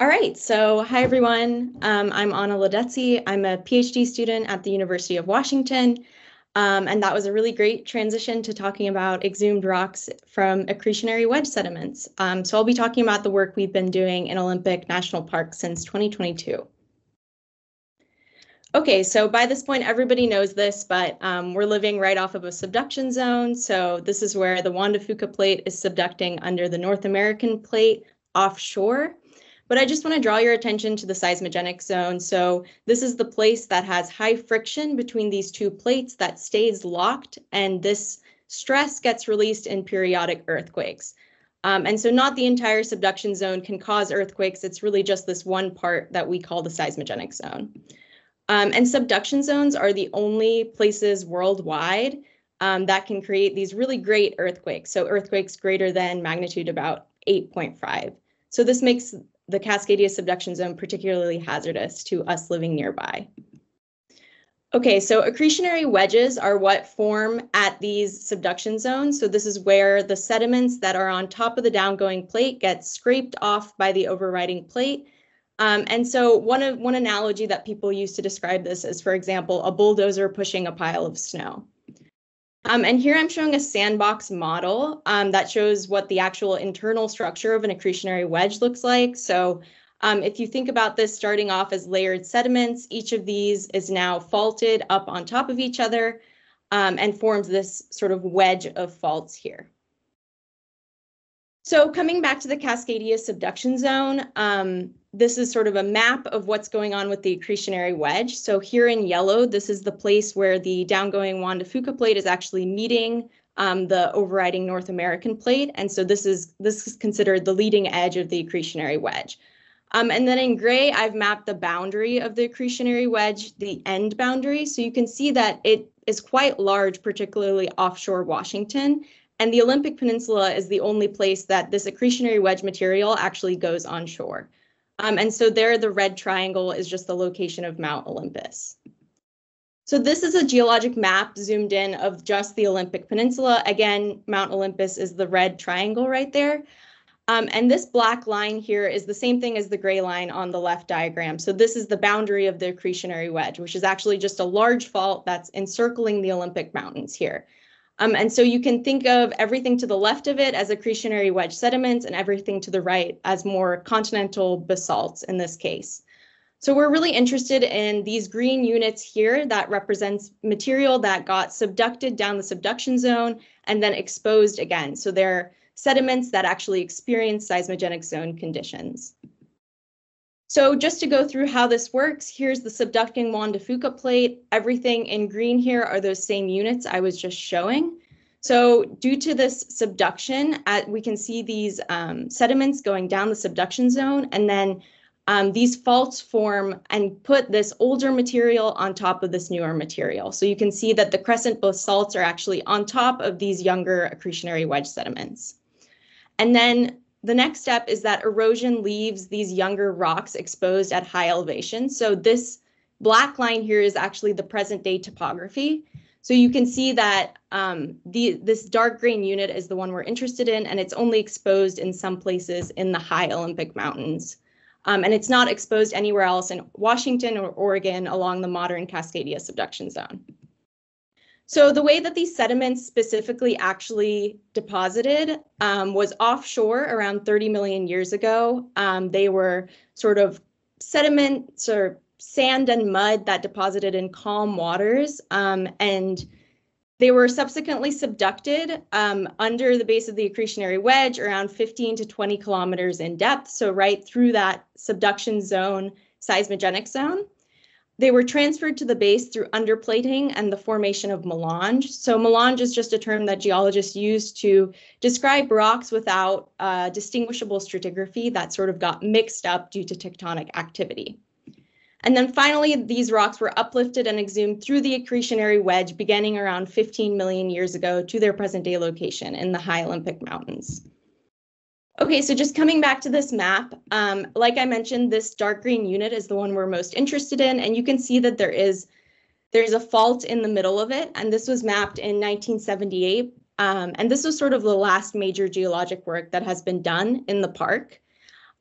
All right, so hi everyone. I'm Anna Ledetzi. I'm a PhD student at the University of Washington, and that was a really great transition to talking about exhumed rocks from accretionary wedge sediments. So I'll be talking about the work we've been doing in Olympic National Park since 2022. Okay, so by this point, everybody knows this, but we're living right off of a subduction zone. So this is where the Juan de Fuca plate is subducting under the North American plate offshore. But I just want to draw your attention to the seismogenic zone. So this is the place that has high friction between these two plates that stays locked, and this stress gets released in periodic earthquakes. And so not the entire subduction zone can cause earthquakes. It's really just this one part that we call the seismogenic zone. And subduction zones are the only places worldwide that can create these really great earthquakes. So earthquakes greater than magnitude about 8.5. So this makes the Cascadia Subduction Zone particularly hazardous to us living nearby. Okay, so accretionary wedges are what form at these subduction zones. So this is where the sediments that are on top of the downgoing plate get scraped off by the overriding plate. And so one analogy that people use to describe this is, for example, a bulldozer pushing a pile of snow. And here I'm showing a sandbox model that shows what the actual internal structure of an accretionary wedge looks like. So if you think about this starting off as layered sediments, each of these is now faulted up on top of each other and forms this sort of wedge of faults here. So coming back to the Cascadia Subduction Zone, this is sort of a map of what's going on with the accretionary wedge. So here in yellow, this is the place where the downgoing Juan de Fuca plate is actually meeting the overriding North American plate. And so this is considered the leading edge of the accretionary wedge. And then in gray, I've mapped the boundary of the accretionary wedge, the end boundary. So you can see that it is quite large, particularly offshore Washington. And the Olympic Peninsula is the only place that this accretionary wedge material actually goes onshore. And so there, the red triangle is just the location of Mount Olympus. So this is a geologic map zoomed in of just the Olympic Peninsula. Again, Mount Olympus is the red triangle right there. And this black line here is the same thing as the gray line on the left diagram. So this is the boundary of the accretionary wedge, which is actually just a large fault that's encircling the Olympic Mountains here. And so you can think of everything to the left of it as accretionary wedge sediments and everything to the right as more continental basalts in this case. So we're really interested in these green units here that represents material that got subducted down the subduction zone and then exposed again. So they're sediments that actually experience seismogenic zone conditions. So just to go through how this works, here's the subducting Juan de Fuca plate. Everything in green here are those same units I was just showing. So due to this subduction, we can see these sediments going down the subduction zone, and then these faults form and put this older material on top of this newer material. So you can see that the crescent basalts are actually on top of these younger accretionary wedge sediments. And then the next step is that erosion leaves these younger rocks exposed at high elevation. So this black line here is actually the present day topography. So you can see that this dark green unit is the one we're interested in, and it's only exposed in some places in the high Olympic Mountains. And it's not exposed anywhere else in Washington or Oregon along the modern Cascadia Subduction Zone. So the way that these sediments specifically actually deposited was offshore around 30 million years ago. They were sort of sediments or sand and mud that deposited in calm waters, and they were subsequently subducted under the base of the accretionary wedge around 15 to 20 kilometers in depth, so right through that subduction zone, seismogenic zone. They were transferred to the base through underplating and the formation of mélange. So mélange is just a term that geologists use to describe rocks without distinguishable stratigraphy that sort of got mixed up due to tectonic activity. And then finally, these rocks were uplifted and exhumed through the accretionary wedge beginning around 15 million years ago to their present day location in the high Olympic Mountains. Okay, so just coming back to this map, like I mentioned, this dark green unit is the one we're most interested in, and you can see that there's a fault in the middle of it, and this was mapped in 1978, and this was sort of the last major geologic work that has been done in the park.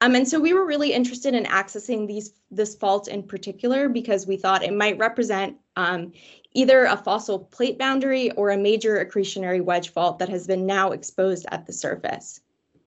And so we were really interested in accessing this fault in particular because we thought it might represent either a fossil plate boundary or a major accretionary wedge fault that has been now exposed at the surface.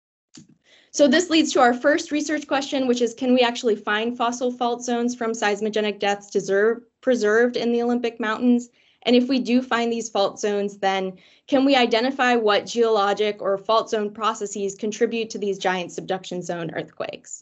So this leads to our first research question, which is, can we actually find fossil fault zones from seismogenic deaths preserved in the Olympic Mountains? And if we do find these fault zones, then can we identify what geologic or fault zone processes contribute to these giant subduction zone earthquakes?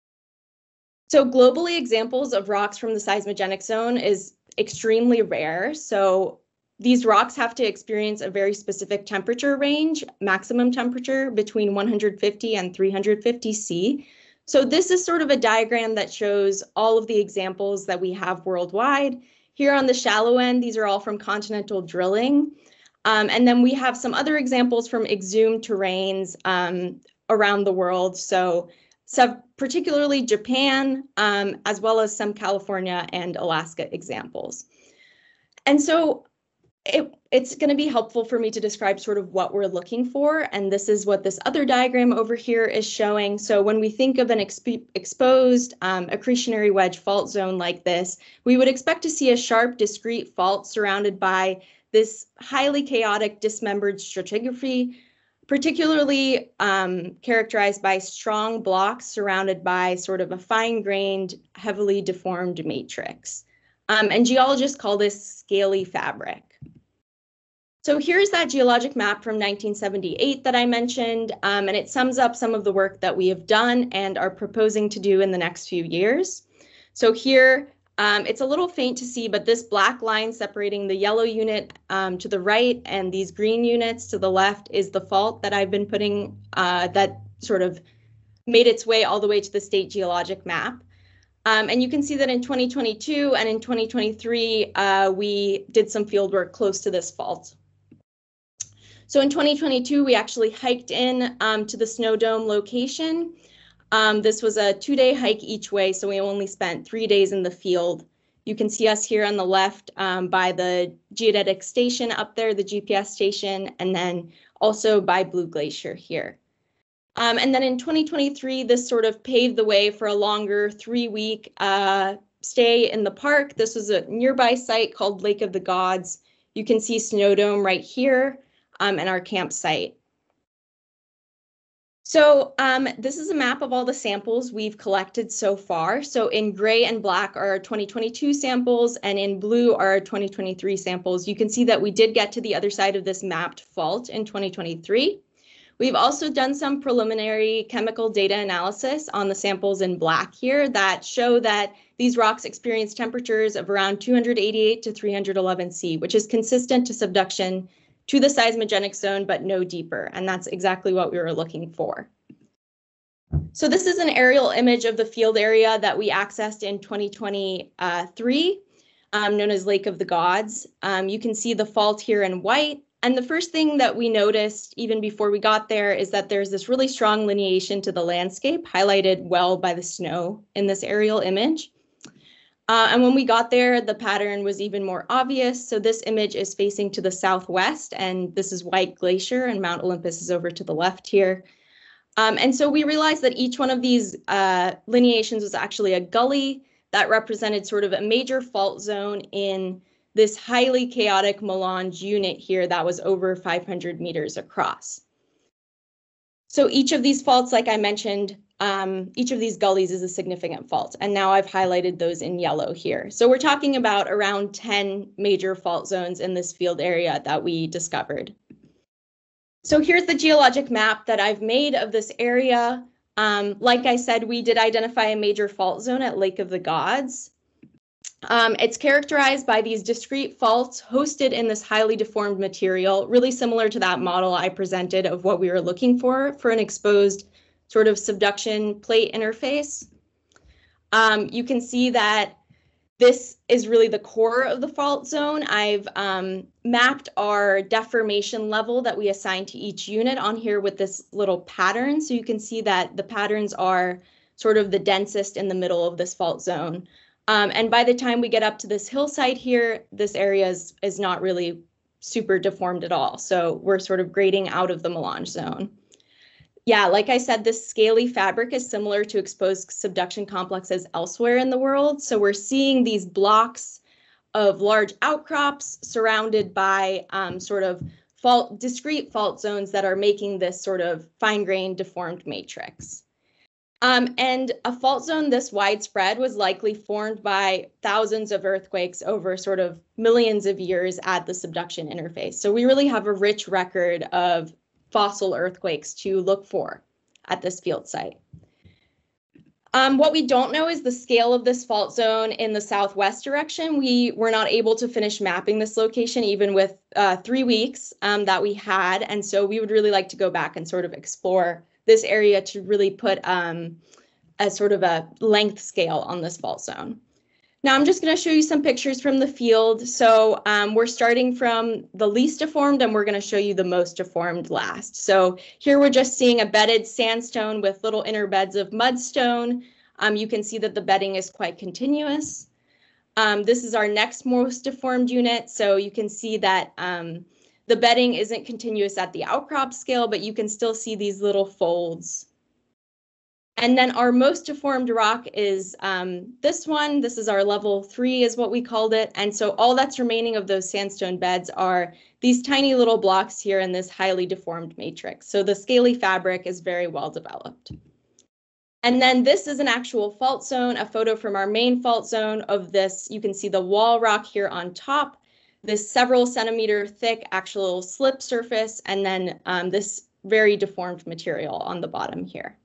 So globally, examples of rocks from the seismogenic zone is extremely rare. So these rocks have to experience a very specific temperature range, maximum temperature between 150 and 350 C. So this is sort of a diagram that shows all of the examples that we have worldwide. Here on the shallow end, these are all from continental drilling. And then we have some other examples from exhumed terrains around the world. So particularly Japan, as well as some California and Alaska examples. And so it's going to be helpful for me to describe sort of what we're looking for. And this is what this other diagram over here is showing. So when we think of an exposed accretionary wedge fault zone like this, we would expect to see a sharp, discrete fault surrounded by this highly chaotic dismembered stratigraphy, particularly characterized by strong blocks surrounded by sort of a fine-grained, heavily deformed matrix. And geologists call this scaly fabric. So here's that geologic map from 1978 that I mentioned, and it sums up some of the work that we have done and are proposing to do in the next few years. So here, it's a little faint to see, but this black line separating the yellow unit to the right and these green units to the left is the fault that I've been putting that sort of made its way all the way to the state geologic map. And you can see that in 2022 and in 2023, we did some field work close to this fault. So in 2022, we actually hiked in to the Snow Dome location. This was a 2-day hike each way, so we only spent 3 days in the field. You can see us here on the left by the geodetic station up there, the GPS station, and then also by Blue Glacier here. And then in 2023, this sort of paved the way for a longer 3-week stay in the park. This was a nearby site called Lake of the Gods. You can see Snow Dome right here and our campsite. So this is a map of all the samples we've collected so far. So in gray and black are our 2022 samples, and in blue are our 2023 samples. You can see that we did get to the other side of this mapped fault in 2023. We've also done some preliminary chemical data analysis on the samples in black here that show that these rocks experience temperatures of around 288 to 311 C, which is consistent to subduction to the seismogenic zone, but no deeper. And that's exactly what we were looking for. So this is an aerial image of the field area that we accessed in 2023, known as Lake of the Gods. You can see the fault here in white. And the first thing that we noticed even before we got there is that there's this really strong lineation to the landscape, highlighted well by the snow in this aerial image. And when we got there, the pattern was even more obvious. So this image is facing to the southwest, and this is White Glacier, and Mount Olympus is over to the left here. And so we realized that each one of these lineations was actually a gully that represented sort of a major fault zone in this highly chaotic mélange unit here that was over 500 meters across. So each of these faults, like I mentioned, each of these gullies is a significant fault, and now I've highlighted those in yellow here. So we're talking about around 10 major fault zones in this field area that we discovered. So here's the geologic map that I've made of this area. Like I said, we did identify a major fault zone at Lake of the Gods. It's characterized by these discrete faults hosted in this highly deformed material, really similar to that model I presented of what we were looking for an exposed sort of subduction plate interface. You can see that this is really the core of the fault zone. I've mapped our deformation level that we assign to each unit on here with this little pattern. So you can see that the patterns are sort of the densest in the middle of this fault zone. And by the time we get up to this hillside here, this area is not really super deformed at all. So we're sort of grading out of the mélange zone. Yeah, like I said, this scaly fabric is similar to exposed subduction complexes elsewhere in the world. So we're seeing these blocks of large outcrops surrounded by sort of discrete fault zones that are making this sort of fine-grained deformed matrix. And a fault zone this widespread was likely formed by thousands of earthquakes over sort of millions of years at the subduction interface. So we really have a rich record of fossil earthquakes to look for at this field site. What we don't know is the scale of this fault zone in the southwest direction. We were not able to finish mapping this location even with 3 weeks that we had. And so we would really like to go back and sort of explore this area to really put a sort of a length scale on this fault zone. Now I'm just going to show you some pictures from the field. So we're starting from the least deformed and we're going to show you the most deformed last. So here we're just seeing a bedded sandstone with little inner beds of mudstone. You can see that the bedding is quite continuous. This is our next most deformed unit. So you can see that the bedding isn't continuous at the outcrop scale, but you can still see these little folds. And then our most deformed rock is this one. This is our level 3 is what we called it. And so all that's remaining of those sandstone beds are these tiny little blocks here in this highly deformed matrix. So the scaly fabric is very well developed. And then this is an actual fault zone, a photo from our main fault zone of this. You can see the wall rock here on top, this several centimeter thick actual slip surface, and then this very deformed material on the bottom here.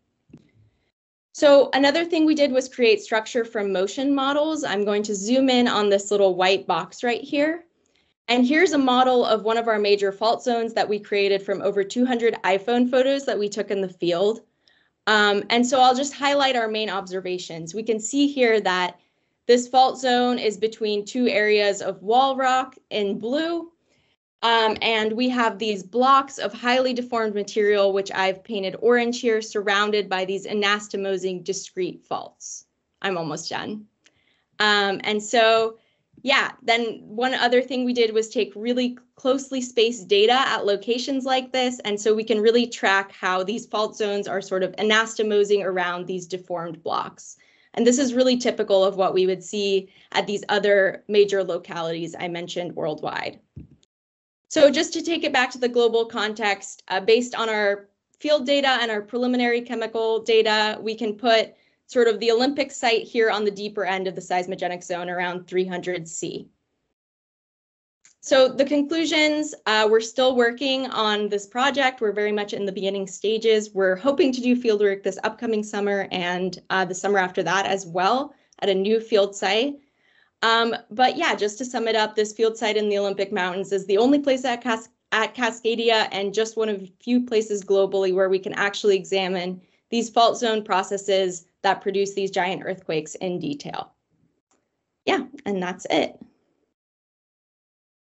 So another thing we did was create structure from motion models. I'm going to zoom in on this little white box right here. And here's a model of one of our major fault zones that we created from over 200 iPhone photos that we took in the field. And so I'll just highlight our main observations. We can see here that this fault zone is between 2 areas of wall rock in blue. And we have these blocks of highly deformed material, which I've painted orange here, surrounded by these anastomosing discrete faults. I'm almost done. And so, yeah, then one other thing we did was take really closely spaced data at locations like this. And so we can really track how these fault zones are sort of anastomosing around these deformed blocks. And this is really typical of what we would see at these other major localities I mentioned worldwide. So just to take it back to the global context, based on our field data and our preliminary chemical data, we can put sort of the Olympic site here on the deeper end of the seismogenic zone around 300 C. So the conclusions, we're still working on this project. We're very much in the beginning stages. We're hoping to do fieldwork this upcoming summer and the summer after that as well at a new field site. But yeah, just to sum it up, this field site in the Olympic Mountains is the only place at Cascadia and just one of a few places globally where we can actually examine these fault zone processes that produce these giant earthquakes in detail. Yeah, and that's it.